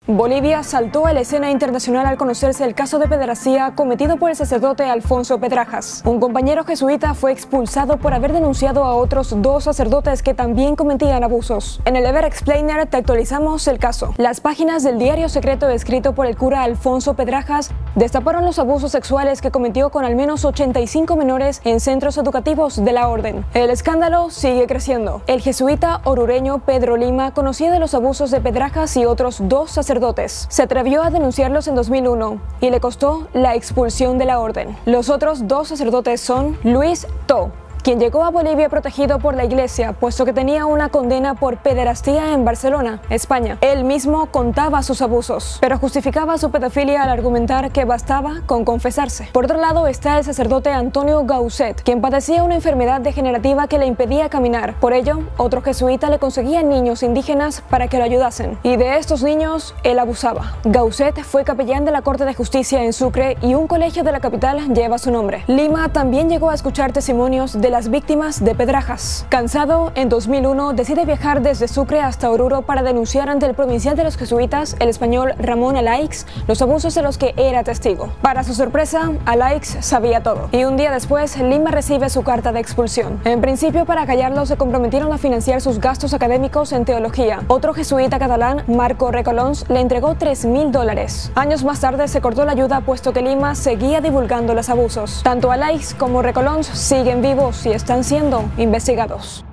Bolivia saltó a la escena internacional al conocerse el caso de pederastia cometido por el sacerdote Alfonso Pedrajas. Un compañero jesuita fue expulsado por haber denunciado a otros dos sacerdotes que también cometían abusos. En el Ever Explainer te actualizamos el caso. Las páginas del diario secreto escrito por el cura Alfonso Pedrajas destaparon los abusos sexuales que cometió con al menos 85 menores en centros educativos de la orden. El escándalo sigue creciendo. El jesuita orureño Pedro Lima conocía de los abusos de Pedrajas y otros dos sacerdotes. Se atrevió a denunciarlos en 2001 y le costó la expulsión de la orden. Los otros dos sacerdotes son Luis To, quien llegó a Bolivia protegido por la iglesia, puesto que tenía una condena por pederastía en Barcelona, España. Él mismo contaba sus abusos, pero justificaba su pedofilia al argumentar que bastaba con confesarse. Por otro lado está el sacerdote Antonio Gauzet, quien padecía una enfermedad degenerativa que le impedía caminar. Por ello, otro jesuita le conseguía niños indígenas para que lo ayudasen, y de estos niños él abusaba. Gauzet fue capellán de la Corte de Justicia en Sucre y un colegio de la capital lleva su nombre. Lima también llegó a escuchar testimonios de las víctimas de Pedrajas. Cansado, en 2001 decide viajar desde Sucre hasta Oruro para denunciar ante el provincial de los jesuitas, el español Ramón Alaix, los abusos de los que era testigo. Para su sorpresa, Alaix sabía todo, y un día después Lima recibe su carta de expulsión. En principio, para callarlo, se comprometieron a financiar sus gastos académicos en teología. Otro jesuita catalán, Marco Recolons, le entregó $3.000. Años más tarde se cortó la ayuda puesto que Lima seguía divulgando los abusos. Tanto Alaix como Recolons siguen vivos y están siendo investigados.